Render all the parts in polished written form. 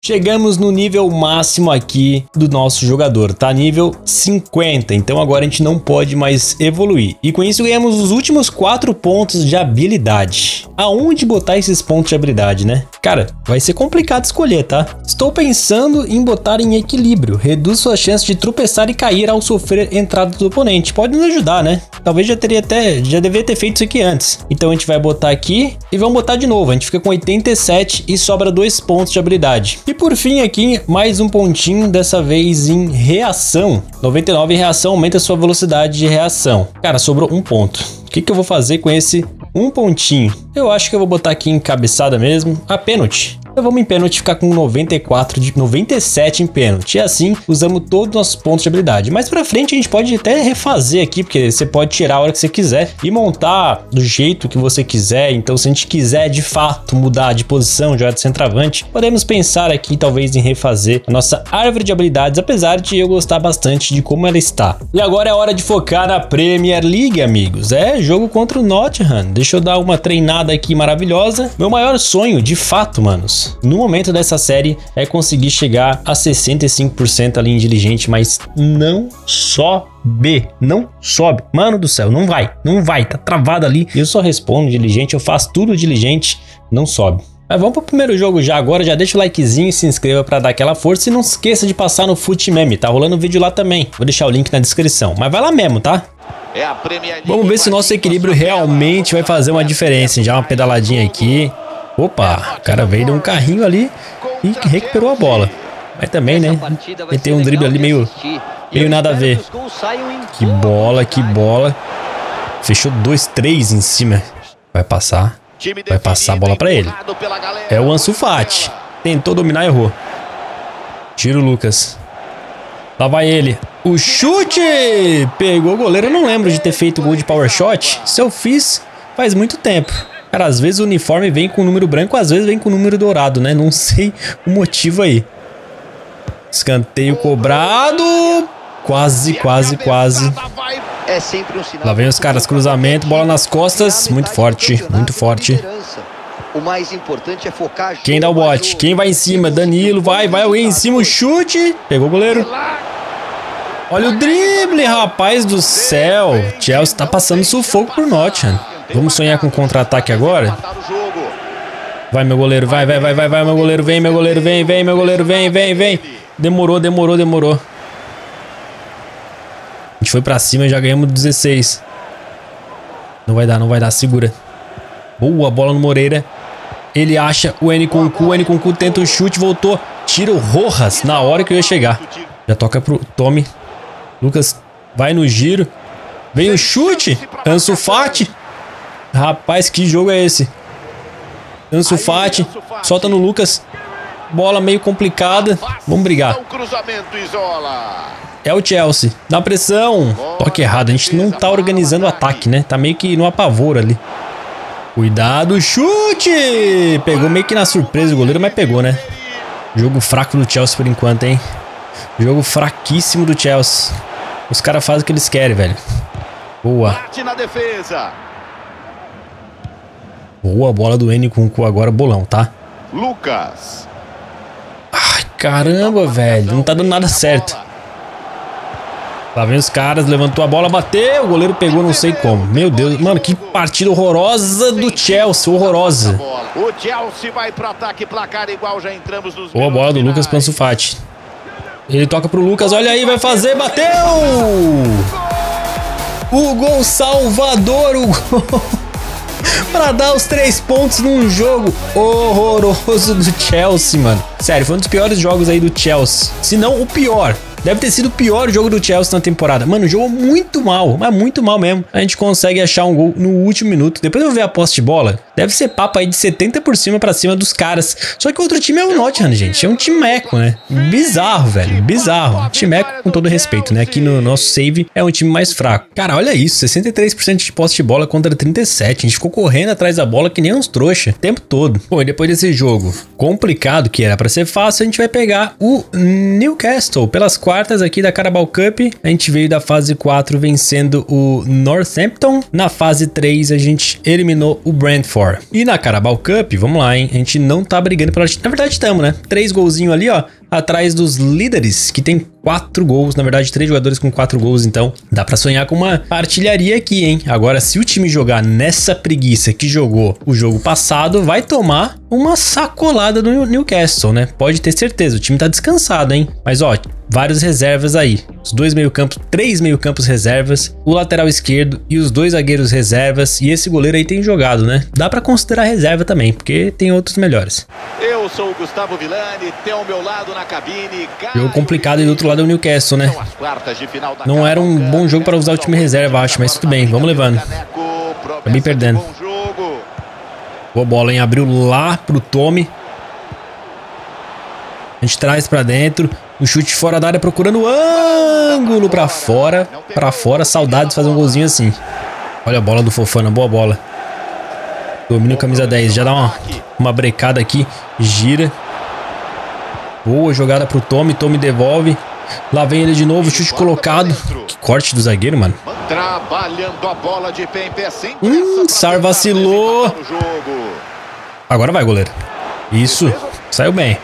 Chegamos no nível máximo aqui do nosso jogador, tá? Nível 50, então agora a gente não pode mais evoluir. E com isso ganhamos os últimos 4 pontos de habilidade. Aonde botar esses pontos de habilidade, né? Cara, vai ser complicado escolher, tá? Estou pensando em botar em equilíbrio. Reduz sua chance de tropeçar e cair ao sofrer entrada do oponente. Pode nos ajudar, né? Talvez já deveria ter feito isso aqui antes. Então a gente vai botar aqui e vamos botar de novo. A gente fica com 87 e sobra 2 pontos de habilidade. E por fim aqui, mais um pontinho, dessa vez em reação. 99 em reação, aumenta a sua velocidade de reação. Cara, sobrou um ponto. O que eu vou fazer com esse um pontinho? Eu acho que eu vou botar aqui em cabeçada mesmo, a pênalti. Então vamos em pênalti ficar com 97 em pênalti. E assim, usamos todos os nossos pontos de habilidade. Mais pra frente a gente pode até refazer aqui, porque você pode tirar a hora que você quiser e montar do jeito que você quiser. Então se a gente quiser de fato mudar de posição, jogar de centroavante, podemos pensar aqui talvez em refazer a nossa árvore de habilidades, apesar de eu gostar bastante de como ela está. E agora é hora de focar na Premier League, amigos. É jogo contra o Nottingham. Deixa eu dar uma treinada aqui maravilhosa. Meu maior sonho, de fato, manos, no momento dessa série é conseguir chegar a 65% ali inteligente, mas não sobe, não sobe, mano do céu, não vai, tá travado ali. Eu só respondo diligente, eu faço tudo diligente, não sobe. Mas vamos pro primeiro jogo já agora, já deixa o likezinho e se inscreva pra dar aquela força e não esqueça de passar no Fute Meme, tá rolando vídeo lá também, vou deixar o link na descrição, mas vai lá mesmo, tá? Vamos ver se o nosso equilíbrio realmente vai fazer uma diferença, já uma pedaladinha aqui. Opa, o cara veio de um carrinho ali e recuperou a bola. Mas também, né? Ele tem um drible ali meio nada a ver. Que bola. Fechou 2-3 em cima. Vai passar a bola pra ele. É o Ansu Fati. Tentou dominar e errou. Tira o Lucas. Lá vai ele. O chute! Pegou o goleiro. Eu não lembro de ter feito gol de power shot. Se eu fiz, faz muito tempo. Cara, às vezes o uniforme vem com o número branco, às vezes vem com o número dourado, né? Não sei o motivo aí. Escanteio cobrado. Quase. Lá vem os caras, cruzamento, bola nas costas. Muito forte. O mais importante é focar. Quem dá o bote? Quem vai em cima? Danilo, vai alguém em cima, o chute. Pegou o goleiro. Olha o drible, rapaz do céu. Chelsea tá passando sufoco por Nottingham. Vamos sonhar com contra-ataque agora? Vai, meu goleiro, vai, meu goleiro, vem, meu goleiro, vem, meu goleiro, vem. Demorou. A gente foi pra cima e já ganhamos 16. Não vai dar, segura. Boa bola no Moreira. Ele acha o Nkunku tenta o chute, voltou. Tira o Rojas na hora que eu ia chegar. Já toca pro Tommy. Lucas vai no giro. Vem o chute. Ansu Fati. Rapaz, que jogo é esse? Ansu Fati, solta no Lucas. Bola meio complicada. Vamos brigar. É o Chelsea. Dá pressão. Toque errado. A gente não tá organizando o ataque, né? Tá meio que no apavoro ali. Cuidado, chute! Pegou meio que na surpresa o goleiro, mas pegou, né? Jogo fraco do Chelsea por enquanto, hein? Jogo fraquíssimo do Chelsea. Os caras fazem o que eles querem, velho. Boa. Boa bola do Nkunku agora, bolão, tá? Lucas. Ai, caramba, velho. Não tá dando nada certo. Lá vem os caras, levantou a bola, bateu. O goleiro pegou, não sei como. Meu Deus, mano, que partida horrorosa do Chelsea. Horrorosa. O Chelsea vai pro ataque, placar igual, já entramos nos. Boa bola do Lucas pro Ansu Fati. Ele toca pro Lucas, olha aí, vai fazer, bateu! O gol salvador, o gol pra dar os 3 pontos num jogo horroroso do Chelsea, mano. Sério, foi um dos piores jogos aí do Chelsea. Se não o pior. Deve ter sido o pior jogo do Chelsea na temporada. Mano, jogou muito mal, mas muito mal mesmo. A gente consegue achar um gol no último minuto. Depois eu ver a posse de bola. Deve ser papo aí de 70 por cima pra cima dos caras. Só que o outro time é o Nottingham, gente. É um timeco, né? Bizarro, velho. Bizarro. Timeco com todo respeito, né? Aqui no nosso save é um time mais fraco. Cara, olha isso. 63% de posse de bola contra 37%. A gente ficou correndo atrás da bola que nem uns trouxa o tempo todo. Pô, e depois desse jogo complicado, que era pra ser fácil, a gente vai pegar o Newcastle pelas quartas aqui da Carabao Cup. A gente veio da fase 4 vencendo o Northampton. Na fase 3 a gente eliminou o Brentford. Four. E na Carabao Cup, vamos lá, hein? A gente não tá brigando pela... Na verdade, estamos, né? 3 golzinhos ali, ó. Atrás dos líderes, que tem 4 gols. Na verdade, 3 jogadores com 4 gols. Então, dá pra sonhar com uma artilharia aqui, hein? Agora, se o time jogar nessa preguiça que jogou o jogo passado, vai tomar uma sacolada do Newcastle, né? Pode ter certeza. O time tá descansado, hein? Mas, ó, vários reservas aí. Os 2 meio-campos, 3 meio-campos reservas, o lateral esquerdo e os 2 zagueiros reservas. E esse goleiro aí tem jogado, né? Dá pra considerar reserva também, porque tem outros melhores. Eu sou o Gustavo Villani, tem ao meu lado na cabine. Jogo complicado e do outro lado é o Newcastle, né? Não era um bom jogo para usar o time reserva, acho, mas tudo bem, vamos levando. Acabei perdendo. Boa bola, hein? Abriu lá pro Tommy. A gente traz pra dentro. O chute fora da área procurando o ângulo pra fora. Pra fora, saudades de fazer um golzinho assim. Olha a bola do Fofana, boa bola. Domínio camisa 10, já dá uma brecada aqui. Gira. Boa jogada pro Tommy, Tommy devolve. Lá vem ele de novo, chute colocado. Que corte do zagueiro, mano. Trabalhando a bola de pé em pé sem Sar vacilou. Agora vai, goleiro. Isso, saiu bem.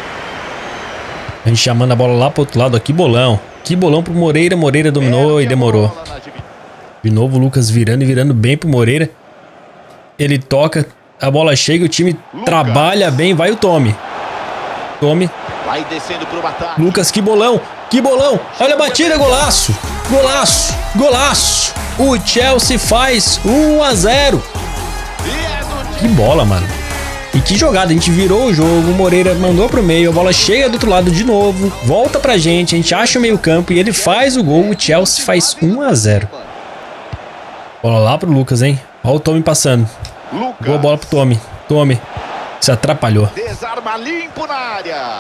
A gente já manda a bola lá pro outro lado, ó. Que bolão. Que bolão pro Moreira. Moreira dominou e demorou. De novo o Lucas virando e virando bem pro Moreira. Ele toca, a bola chega, o time trabalha bem. Vai o Tommy. Tommy. Vai descendo pro ataque. Lucas, que bolão. Que bolão. Olha a batida, golaço. Golaço. Golaço. O Chelsea faz 1-0. Que bola, mano. E que jogada, a gente virou o jogo, o Moreira mandou pro meio, a bola chega do outro lado de novo, volta pra gente, a gente acha o meio campo e ele faz o gol, o Chelsea faz 1-0. Bola lá pro Lucas, hein? Olha o Tommy passando. Boa bola pro Tommy. Tommy se atrapalhou. Desarma limpo na área.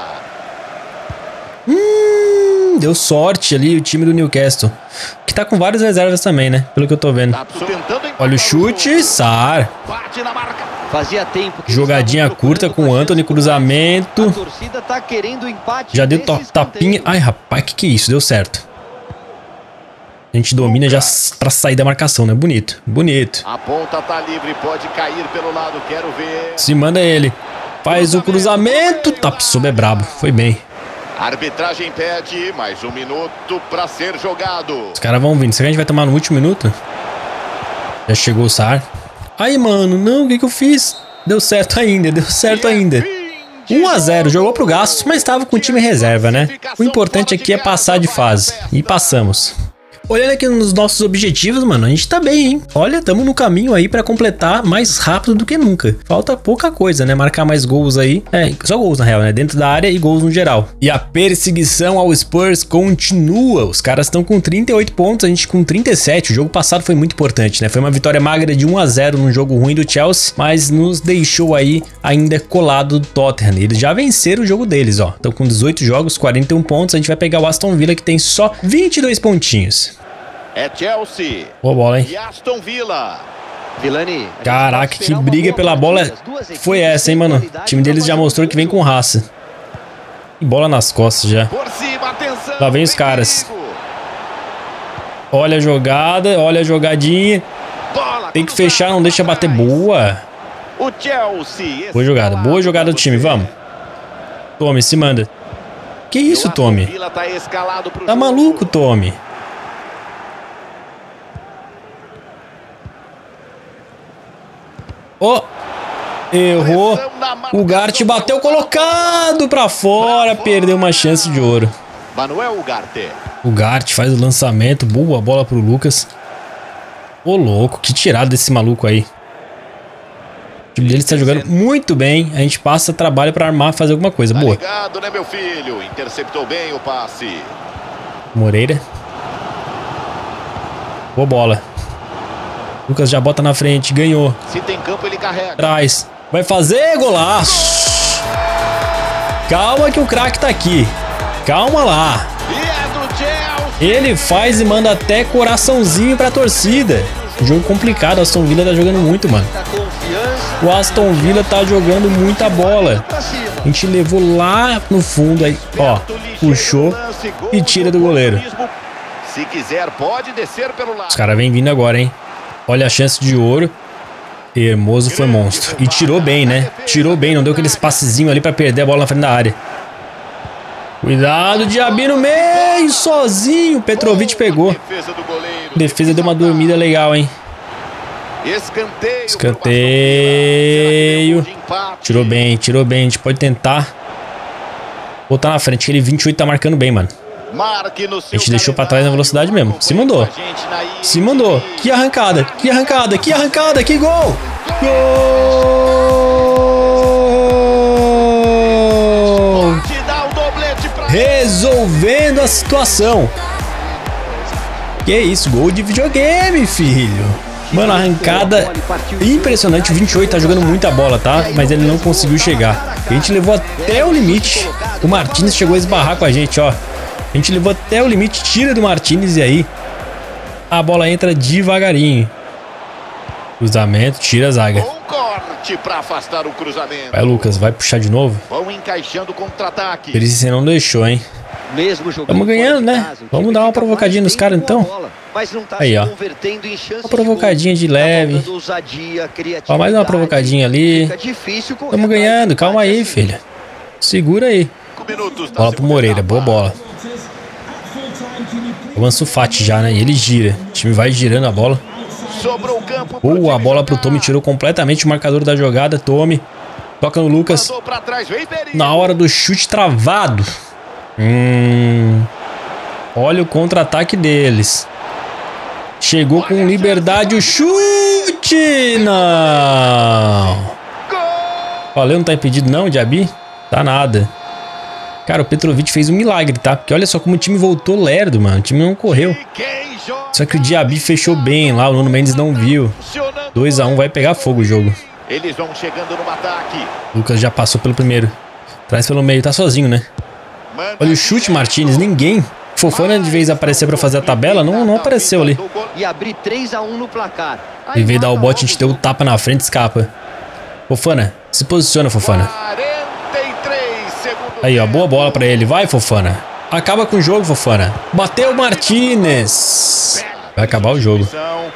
Deu sorte ali o time do Newcastle, que tá com várias reservas também, né? Pelo que eu tô vendo. Olha o chute, Sar. Bate na marca. Fazia tempo que jogadinha curta com o Antony, cruzamento. A torcida tá querendo empate. Já deu tapinha. Ai, rapaz, que é isso? Deu certo. A gente domina já pra sair da marcação, né? Bonito, bonito. A ponta tá livre, pode cair pelo lado, quero ver. Se manda ele. Faz o cruzamento. Tapsoba é brabo, foi bem. A arbitragem pede mais 1 minuto pra ser jogado. Os caras vão vindo. Será que a gente vai tomar no último minuto? Já chegou o Sar. Aí, mano, não, o que eu fiz? Deu certo ainda, deu certo ainda. 1-0, jogou pro gasto, mas estava com o time reserva, né? O importante aqui é passar de fase. E passamos. Olhando aqui nos nossos objetivos, mano, a gente tá bem, hein? Olha, estamos no caminho aí pra completar mais rápido do que nunca. Falta pouca coisa, né? Marcar mais gols aí. É, só gols na real, né? Dentro da área e gols no geral. E a perseguição ao Spurs continua. Os caras estão com 38 pontos, a gente com 37. O jogo passado foi muito importante, né? Foi uma vitória magra de 1-0 num jogo ruim do Chelsea, mas nos deixou aí ainda colado do Tottenham. Eles já venceram o jogo deles, ó. Estão com 18 jogos, 41 pontos. A gente vai pegar o Aston Villa, que tem só 22 pontinhos. É Chelsea. Boa bola, hein? E Aston Villa. Villani. Caraca, que briga pela bola foi essa, hein, mano? O time deles já mostrou que vem com raça. E bola nas costas já. Por cima, atenção. Lá vem os caras. Olha a jogada, olha a jogadinha. Tem que fechar, não deixa bater. Boa. O Chelsea. Boa jogada do time, vamos. Tommy, se manda. Que isso, Tommy? Tá maluco, Tommy? Oh, errou. O Gart bateu colocado pra fora. Perdeu uma chance de ouro. Manuel Ugarte. O Gart faz o lançamento. Boa bola pro Lucas. Ô, louco, que tirada desse maluco aí. O time dele está jogando muito bem. A gente passa trabalho pra armar, fazer alguma coisa. Boa. Ligado, né, meu filho? Interceptou bem o passe. Moreira. Boa bola. Lucas já bota na frente, ganhou. Se tem campo, ele carrega. Traz. Vai fazer golaço. Calma que o craque tá aqui. Calma lá. E é do Chelsea. Ele faz e manda até coraçãozinho pra torcida. Jogo complicado, o Aston Villa tá jogando muito, mano. O Aston Villa tá jogando muita bola. A gente levou lá no fundo aí, ó. Puxou e tira do goleiro. Se quiser, pode descer pelo lado. Os caras vêm vindo agora, hein. Olha a chance de ouro. Hermoso foi monstro. E tirou bem, né? Tirou bem, não deu aqueles passezinhos ali pra perder a bola na frente da área. Cuidado, Diaby no meio, sozinho. Petrovic pegou. Defesa deu uma dormida legal, hein? Escanteio. Tirou bem, tirou bem. A gente pode tentar botar na frente. Aquele 28 tá marcando bem, mano. A gente deixou pra trás na velocidade mesmo. Se mandou. Se mandou. Que arrancada, que arrancada, que arrancada, que gol! Gol! Resolvendo a situação. Que isso, gol de videogame, filho. Mano, arrancada impressionante. O 28 tá jogando muita bola, tá? Mas ele não conseguiu chegar. A gente levou até o limite. O Martínez chegou a esbarrar com a gente, ó. A gente levou até o limite, tira do Martínez e aí a bola entra devagarinho. Cruzamento, tira a zaga. Vai, Lucas, vai puxar de novo. Você não deixou, hein? Estamos ganhando, né? Vamos dar uma provocadinha nos caras, então. Aí, ó. Uma provocadinha de leve. Ó, mais uma provocadinha ali. Estamos ganhando, calma aí, filho. Segura aí. Bola pro Moreira, boa bola. O Ansu Fati já, né? E ele gira. O time vai girando a bola. A bola pro Tommy, tirou completamente o marcador da jogada. Tommy toca no Lucas. Na hora do chute travado. Olha o contra-ataque deles. Chegou com liberdade o chute. Não. Valeu, não tá impedido não, Diaby? Tá nada. Cara, o Petrovic fez um milagre, tá? Porque olha só como o time voltou lerdo, mano. O time não correu. Só que o Diaby fechou bem lá. O Nuno Mendes não viu. 2 a 1, vai pegar fogo o jogo. Eles vão chegando no ataque. Lucas já passou pelo primeiro. Traz pelo meio, tá sozinho, né? Olha o chute, Martínez. Ninguém. Fofana de vez aparecer pra fazer a tabela, não apareceu ali. E abrir 3 a 1 no placar. Em vez de dar o bote, a gente deu o tapa na frente, escapa. Fofana, se posiciona, Fofana. Aí, ó, boa bola pra ele. Vai, Fofana. Acaba com o jogo, Fofana. Bateu o Martínez. Vai acabar o jogo.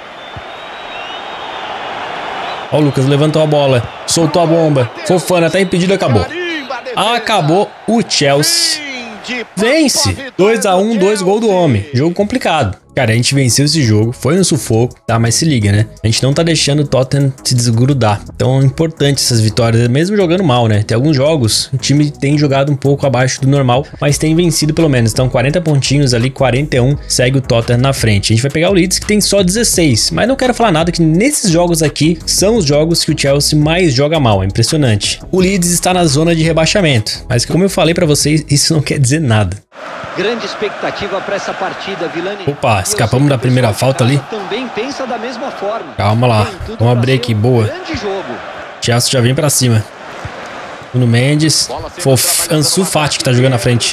Ó, o Lucas levantou a bola. Soltou a bomba. Fofana tá impedido, acabou. Acabou o Chelsea. Vence. 2 a 1, 2 gols do homem. Jogo complicado. Cara, a gente venceu esse jogo, foi no sufoco, tá? Mas se liga, né? A gente não tá deixando o Tottenham se desgrudar. Então é importante essas vitórias, mesmo jogando mal, né? Tem alguns jogos, o time tem jogado um pouco abaixo do normal, mas tem vencido pelo menos. Então 40 pontinhos ali, 41, segue o Tottenham na frente. A gente vai pegar o Leeds, que tem só 16. Mas não quero falar nada, que nesses jogos aqui são os jogos que o Chelsea mais joga mal. É impressionante. O Leeds está na zona de rebaixamento. Mas como eu falei pra vocês, isso não quer dizer nada. Grande expectativa para essa partida, Vilani. Opa, escapamos da primeira falta ali. Também pensa da mesma forma. Calma lá, vamos abrir aqui, boa. Chelsea já vem pra cima. Nuno Mendes, Ansu Fati que tá jogando na frente.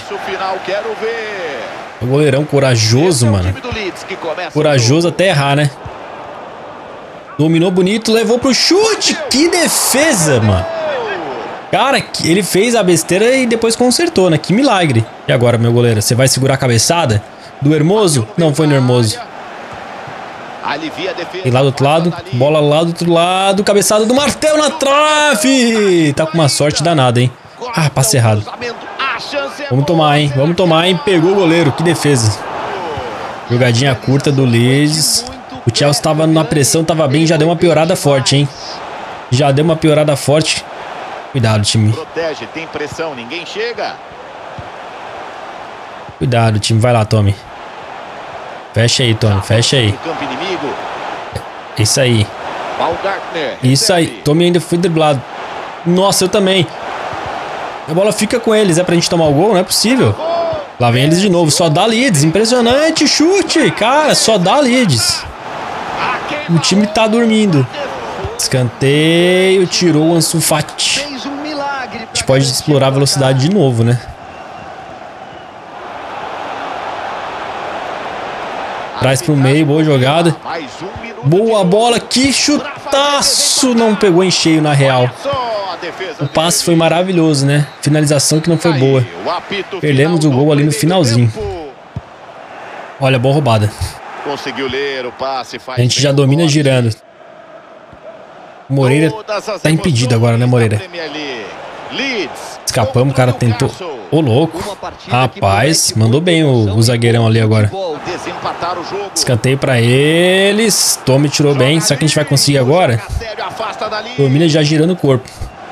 O goleirão corajoso, mano. Corajoso até errar, né? Dominou bonito, levou pro chute. Que defesa, mano. Cara, ele fez a besteira e depois consertou, né? Que milagre. E agora, meu goleiro, você vai segurar a cabeçada do Hermoso? Não foi no Hermoso. E lá do outro lado, bola lá do outro lado, cabeçada do Martel na trave. Tá com uma sorte danada, hein? Ah, passe errado. Vamos tomar, hein? Vamos tomar, hein? Pegou o goleiro, que defesa. Jogadinha curta do Leeds. O Chelsea tava na pressão, tava bem, já deu uma piorada forte, hein? Já deu uma piorada forte. Cuidado, time. Protege, tem pressão, ninguém chega. Cuidado, time. Vai lá, Tommy. Fecha aí, Tommy. Fecha aí. Isso aí. Isso aí. Tommy ainda foi driblado. Nossa, eu também. A bola fica com eles. É pra gente tomar o gol? Não é possível. Lá vem eles de novo. Só dá Leeds. Impressionante chute. Cara, só dá Leeds. O time tá dormindo. Escanteio. Tirou o Ansu Fati. A gente pode explorar a velocidade de novo, né? Traz pro meio, boa jogada. Boa bola, que chutaço! Não pegou em cheio na real. O passe foi maravilhoso, né? Finalização que não foi boa. Perdemos o gol ali no finalzinho. Olha, boa roubada. Conseguiu ler o passe. A gente já domina girando. O Moreira tá impedido agora, né, Moreira? Escapamos, o cara tentou. Ô, louco. Rapaz, mandou bem o zagueirão ali agora. Escanteio pra eles. Tome tirou bem. Será que a gente vai conseguir agora? Domina já girando o corpo.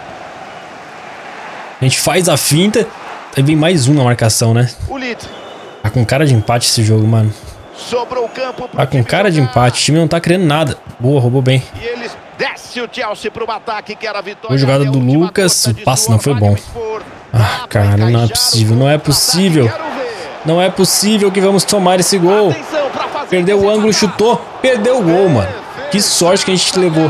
A gente faz a finta. Aí vem mais um na marcação, né? Tá com cara de empate esse jogo, mano. Tá com cara de empate. O time não tá criando nada. Boa, roubou bem. Boa jogada do Lucas. O passe não foi bom. Ah, cara, não é possível. Não é possível. Não é possível que vamos tomar esse gol. Perdeu o ângulo, chutou. Perdeu o gol, mano. Que sorte que a gente levou.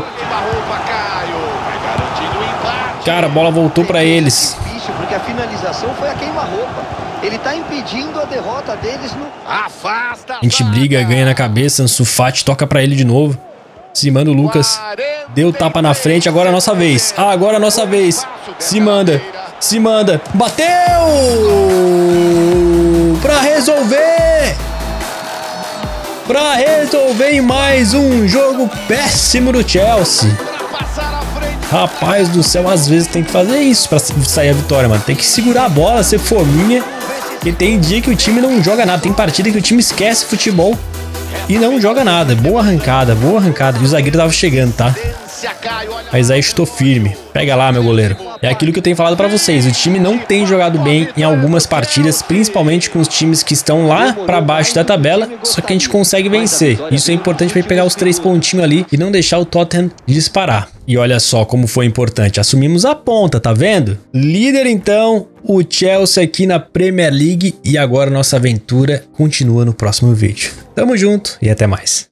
Cara, a bola voltou pra eles. Porque a finalização foi a queima-roupa. Ele tá impedindo a derrota deles no... A gente briga, ganha na cabeça. Ansu Fati toca pra ele de novo. Se manda o Lucas. Deu tapa na frente. Agora é a nossa vez. Ah, agora é a nossa vez. Se manda. Se manda. Bateu! Pra resolver! Pra resolver em mais um jogo péssimo do Chelsea. Rapaz do céu, às vezes tem que fazer isso pra sair a vitória, mano. Tem que segurar a bola, ser fominha. Porque tem dia que o time não joga nada. Tem partida que o time esquece futebol e não joga nada. Boa arrancada, boa arrancada. E o zagueiro tava chegando, tá? Mas aí chutou firme. Pega lá, meu goleiro. É aquilo que eu tenho falado pra vocês. O time não tem jogado bem em algumas partidas, principalmente com os times que estão lá pra baixo da tabela. Só que a gente consegue vencer. Isso é importante pra gente pegar os 3 pontinhos ali e não deixar o Tottenham disparar. E olha só como foi importante. Assumimos a ponta, tá vendo? Líder então, o Chelsea aqui na Premier League. E agora nossa aventura continua no próximo vídeo. Tamo junto e até mais.